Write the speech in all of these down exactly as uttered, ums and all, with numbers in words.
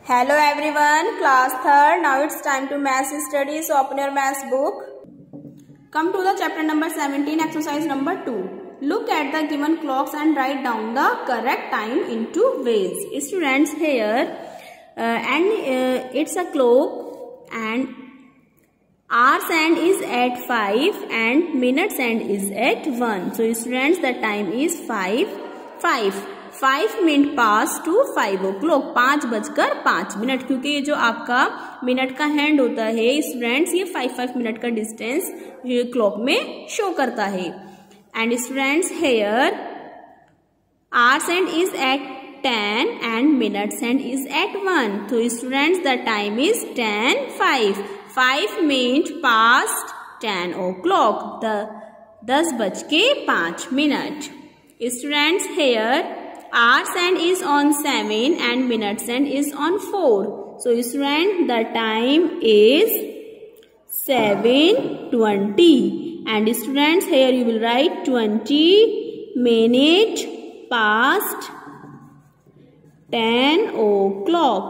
Hello everyone, class third. Now it's time to maths study. So open your maths book. Come to the chapter number seventeen, exercise number two. Look at the given clocks and write down the correct time into ways. Students, here uh, and uh, it's a clock and hours end is at five and minutes end is at one. So students, the time is five five. Five minute past to five o'clock, पाँच बजकर पाँच minute, क्योंकि ये जो आपका minute का hand होता है स्टूडेंट्स, ये फाइव फाइव मिनट का डिस्टेंस ये क्लॉक में शो करता है. And students, here hours hand is at ten and minutes hand is at one. तो students, the time is ten five. Five minute past ten o'clock, the दस बज के पाँच मिनट. Students, here hours end is on seven and minutes end is on four. So student, the time is seven twenty. And students, here you will write twenty minutes past ten o'clock.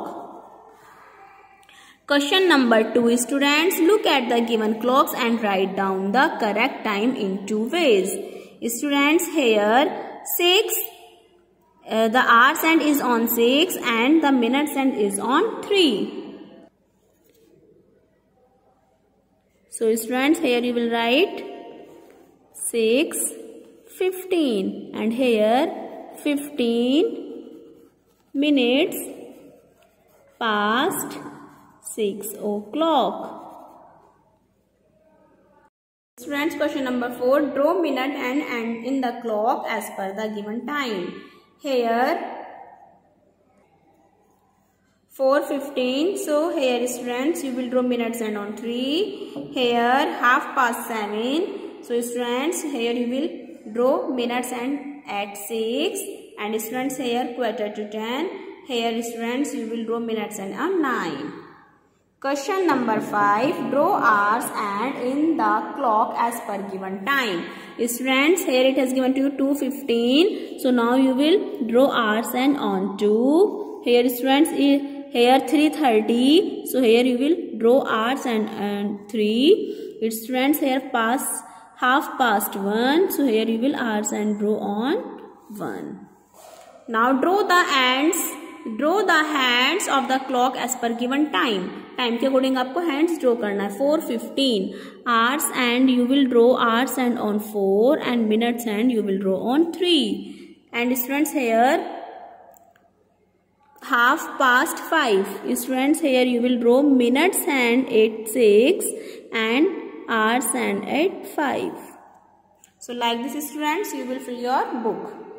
Question number two, students, look at the given clocks and write down the correct time in two ways. Students, here six. Uh, the hours end is on six and the minutes end is on three. So students, here you will write six fifteen and here fifteen minutes past six o'clock. Students, question number four, draw minute and end in the clock as per the given time. Here four fifteen, so here students you will draw minutes and on three. Here half past seven, so students here you will draw minutes and at six. And students, here quarter to ten. Here students you will draw minutes and on nine. Question number five, draw hours and in the clock as per given time. Students, here it has given to you two fifteen. So now you will draw hours and on two. Here students, here three thirty. So here you will draw hours and, and three. It students, here past half past one. So here you will hours and draw on one. Now draw the ends. Draw the hands of the clock as per given time. Time के according आपको hands draw करना है. Four fifteen hours hand you will draw hours hand on four and minutes hand you will draw on three. And students, here half past five. Students, here you will draw minutes hand at six and hours hand at five. So like this students, you will fill your book.